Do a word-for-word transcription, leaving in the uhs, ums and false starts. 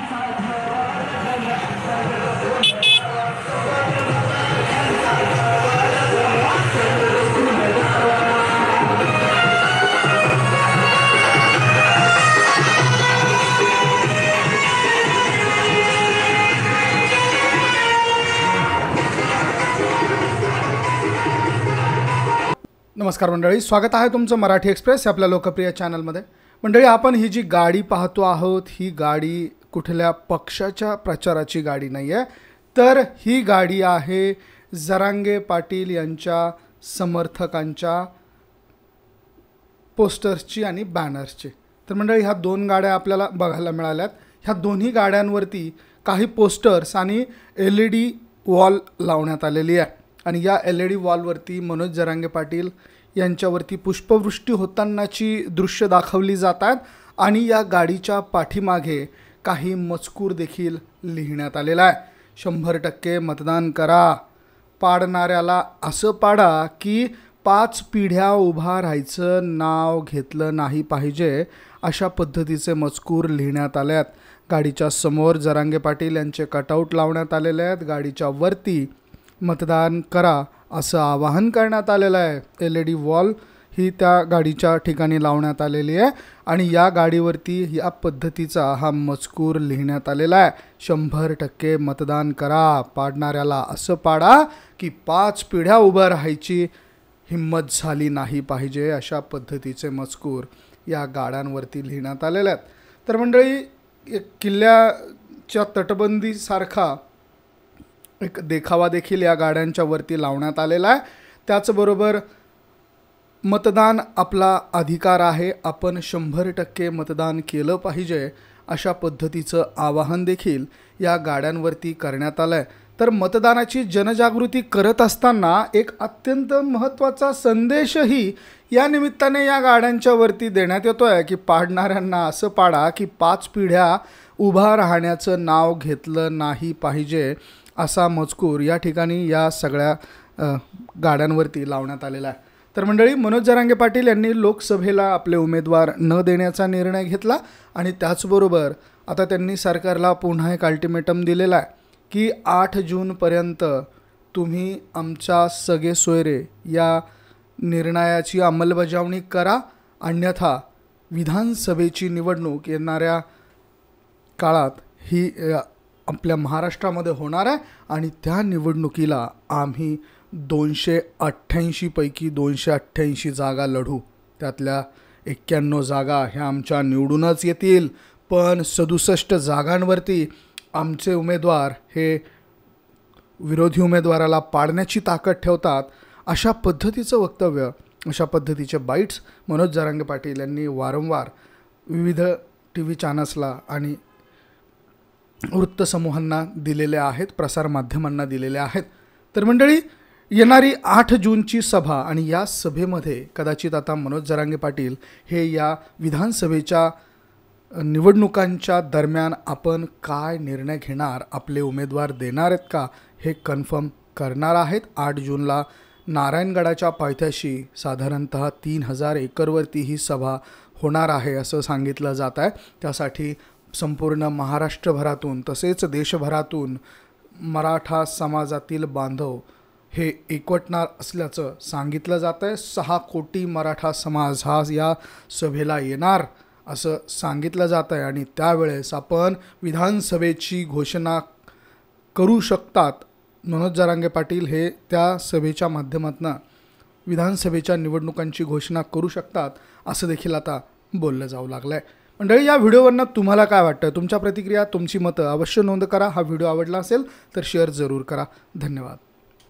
नमस्कार मंडळी, स्वागत आहे तुमचं मराठी एक्सप्रेस आपल्या लोकप्रिय चॅनलमध्ये। मंडळी, आपण ही जी गाडी पाहतो आहोत ही गाडी कुठल्या पक्षाच्या प्रचाराची गाडी नाही आहे, तर ही गाडी आहे जरांगे पाटील यांच्या समर्थकांच्या पोस्टर्सची आणि बॅनर्सची। तर मंडळी, ह्या दोन गाड्या आपल्याला बघायला मिळाल्यात। ह्या दोन्ही गाड्यांवरती काही पोस्टर्स आणि एल ई डी वॉल लावण्यात आलेली आहे आणि या एल ई डी वॉलवरती मनोज जरांगे पाटील यांच्यावरती पुष्पवृष्टी होतानाची दृश्य दाखवली जातात आणि या गाडीच्या पाठीमागे काही मजकूर देखील लिहिण्यात आलेला आहे। शंभर टक्के मतदान करा, पाडणाऱ्याला असं पाडा की पाच पिढ्या उभा राहायचं नाव घेतलं नाही पाहिजे, अशा पद्धतीचे मजकूर लिहिण्यात आले आहेत। गाडीच्या समोर जरांगे पाटील यांचे कटआउट लावण्यात आलेले आहेत। गाडीच्या वरती मतदान करा असं आवाहन करण्यात आलेलं आहे। एल ई डी वॉल ही त्या गाडीच्या ठिकाणी लावण्यात आलेली आहे आणि या गाडीवरती या पद्धतीचा हा मजकूर लिहिण्यात आलेला आहे। शंभर टक्के मतदान करा, पाडणाऱ्याला असं पाडा की पाच पिढ्या उभं राहायची हिम्मत झाली नाही पाहिजे, अशा पद्धतीचे मजकूर या गाड्यांवरती लिहिण्यात आलेले आहेत। तर मंडळी, एक किल्ल्याच्या तटबंदीसारखा एक देखावा देखील या गाड्यांच्या वरती लावण्यात आलेला आहे। त्याचबरोबर मतदान आपला अधिकार आहे, आपण शंभर टक्के मतदान केलं पाहिजे, अशा पद्धतीचं आवाहन देखील या गाड्यांवरती करण्यात आलं आहे। तर मतदानाची जनजागृती करत असताना एक अत्यंत महत्त्वाचा संदेशही या निमित्ताने या गाड्यांच्या वरती देण्यात येतो आहे की पाडणाऱ्यांना असं पाडा की पाच पिढ्या उभा राहण्याचं नाव घेतलं नाही पाहिजे, असा मजकूर या ठिकाणी या सगळ्या गाड्यांवरती लावण्यात आलेला आहे। तर मंडळी, मनोज जरांगे पाटील यांनी लोकसभेला आपले उमेदवार न देण्याचा निर्णय घेतला आणि त्याचबरोबर आता त्यांनी सरकारला पुन्हा एक अल्टिमेटम दिलेला आहे की आठ जूनपर्यंत तुम्ही आमच्या सगळे सोयरे या निर्णयाची अंमलबजावणी करा, अन्यथा विधानसभेची निवडणूक येणाऱ्या काळात ही आपल्या महाराष्ट्रामध्ये होणार आहे आणि त्या निवडणुकीला आम्ही दोनशे अठ्ठ्याऐंशी पैकी दोनशे अठ्ठ्याऐंशी जागा लढू। त्यातल्या एक्क्याण्णव जागा ह्या आमच्या निवडूनच येतील, पण सदुसष्ट जागांवरती आमचे उमेदवार हे विरोधी उमेदवाराला पाडण्याची ताकद ठेवतात, अशा पद्धतीचं वक्तव्य, अशा पद्धतीचे बाईट्स मनोज जरांगे पाटील यांनी वारंवार विविध टी व्ही चॅनल्सला आणि वृत्तसमूहांना दिलेले आहेत, प्रसारमाध्यमांना दिलेले आहेत। तर मंडळी, येणारी आठ जूनची सभा आणि या सभेमध्ये कदाचित आता मनोज जरांगे पाटील हे या विधानसभेच्या निवडणुकांच्या दरम्यान आपण काय निर्णय घेणार, आपले उमेदवार देणार आहेत का, हे कन्फर्म करणार आहेत। आठ जूनला नारायणगडाच्या पायथ्याशी साधारणतः तीन हजार एकरवरती ही सभा होणार आहे असं सांगितलं जात आहे। त्यासाठी संपूर्ण महाराष्ट्रभरातून तसेच देशभरातून मराठा समाजातील बांधव हे एकवटणार असल्याचं सांगितलं जातं आहे। सहा कोटी मराठा समाज हा या सभेला येणार असं सांगितलं जातं आहे आणि त्यावेळेस आपण विधानसभेची घोषणा करू शकतात। मनोज जरांगे पाटील हे त्या सभेच्या माध्यमातून विधानसभेच्या निवडणुकांची घोषणा करू शकतात असं देखील आता बोललं जाऊ लागलं आहे। मंडळी, या व्हिडिओवरनं तुम्हाला काय वाटतं, तुमच्या प्रतिक्रिया, तुमची मतं अवश्य नोंद करा। हा व्हिडिओ आवडला असेल तर शेअर जरूर करा। धन्यवाद।